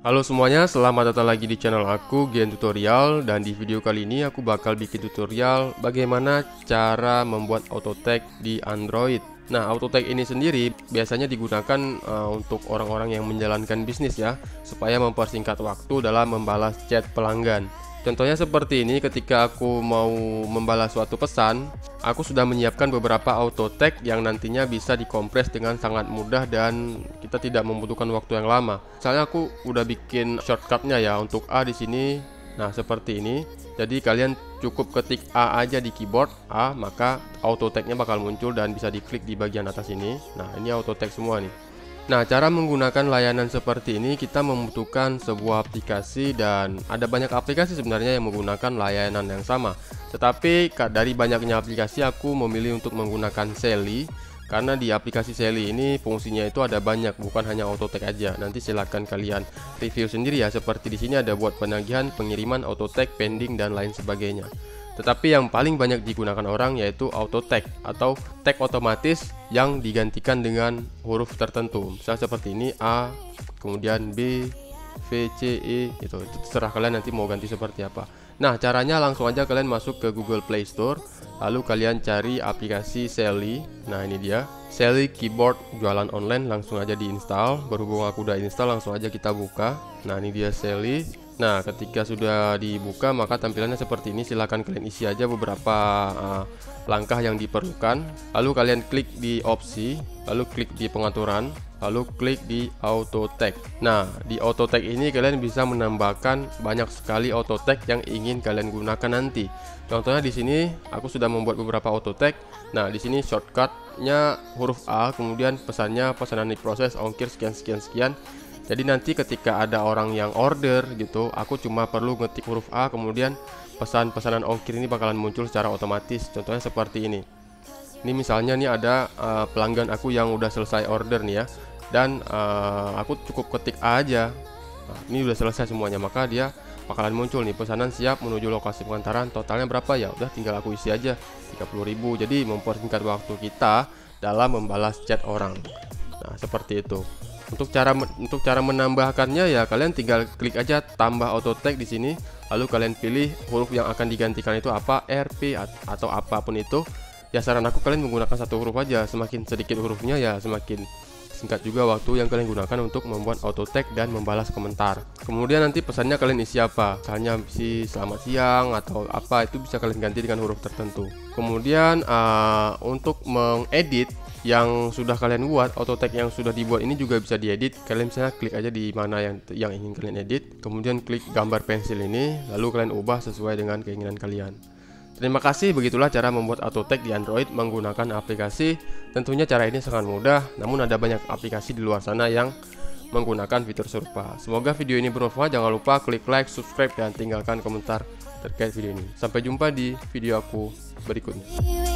Halo semuanya, selamat datang lagi di channel aku, Gen Tutorial. Dan di video kali ini aku bakal bikin tutorial bagaimana cara membuat auto tag di Android. Nah, auto tag ini sendiri biasanya digunakan untuk orang-orang yang menjalankan bisnis ya, supaya mempersingkat waktu dalam membalas chat pelanggan. Contohnya seperti ini, ketika aku mau membalas suatu pesan, aku sudah menyiapkan beberapa auto tag yang nantinya bisa dikompres dengan sangat mudah dan kita tidak membutuhkan waktu yang lama. Misalnya aku udah bikin shortcutnya ya untuk A di sini. Nah, seperti ini. Jadi kalian cukup ketik A aja di keyboard A, maka auto tagnya bakal muncul dan bisa diklik di bagian atas ini. Nah, ini auto tag semua nih. Nah, cara menggunakan layanan seperti ini kita membutuhkan sebuah aplikasi, dan ada banyak aplikasi sebenarnya yang menggunakan layanan yang sama. Tetapi dari banyaknya aplikasi aku memilih untuk menggunakan Sally, karena di aplikasi Sally ini fungsinya itu ada banyak, bukan hanya auto tag aja. Nanti silahkan kalian review sendiri ya. Seperti di sini ada buat penagihan, pengiriman, auto tag, pending dan lain sebagainya. Tetapi yang paling banyak digunakan orang yaitu auto tag atau tag otomatis yang digantikan dengan huruf tertentu. Misalnya seperti ini A, kemudian B, V, C, E, itu terserah kalian nanti mau ganti seperti apa. Nah, caranya langsung aja kalian masuk ke Google Play Store, lalu kalian cari aplikasi Sally. Nah, ini dia, Sally Keyboard Jualan Online. Langsung aja diinstal. Berhubung aku udah install, langsung aja kita buka. Nah, ini dia Sally. Nah, ketika sudah dibuka maka tampilannya seperti ini. Silahkan kalian isi aja beberapa langkah yang diperlukan. Lalu kalian klik di opsi, lalu klik di pengaturan, lalu klik di auto tag. Nah, di auto tag ini kalian bisa menambahkan banyak sekali auto tag yang ingin kalian gunakan nanti. Contohnya di sini aku sudah membuat beberapa auto tag. Nah, di sini shortcutnya huruf A, kemudian pesannya pesanan diproses, ongkir sekian sekian sekian. Jadi nanti ketika ada orang yang order gitu, aku cuma perlu ngetik huruf A, kemudian pesanan ongkir ini bakalan muncul secara otomatis. Contohnya seperti ini. Ini misalnya nih ada pelanggan aku yang udah selesai order nih ya, dan aku cukup ketik A aja. Nah, ini udah selesai semuanya, maka dia bakalan muncul nih pesanan siap menuju lokasi pengantaran. Totalnya berapa ya? Udah tinggal aku isi aja 30.000. Jadi mempersingkat waktu kita dalam membalas chat orang. Nah, seperti itu. Untuk cara menambahkannya ya kalian tinggal klik aja tambah auto tag di sini, lalu kalian pilih huruf yang akan digantikan itu apa, RP atau apapun itu. Ya, saran aku kalian menggunakan satu huruf aja. Semakin sedikit hurufnya ya semakin singkat juga waktu yang kalian gunakan untuk membuat auto tag dan membalas komentar. Kemudian nanti pesannya kalian isi apa, misalnya isi selamat siang atau apa, itu bisa kalian ganti dengan huruf tertentu. Kemudian untuk mengedit yang sudah kalian buat, auto tag yang sudah dibuat ini juga bisa diedit. Kalian misalnya klik aja di mana yang ingin kalian edit, kemudian klik gambar pensil ini, lalu kalian ubah sesuai dengan keinginan kalian. Terima kasih, begitulah cara membuat auto tag di Android menggunakan aplikasi. Tentunya cara ini sangat mudah, namun ada banyak aplikasi di luar sana yang menggunakan fitur serupa. Semoga video ini bermanfaat. Jangan lupa klik like, subscribe, dan tinggalkan komentar terkait video ini. Sampai jumpa di video aku berikutnya.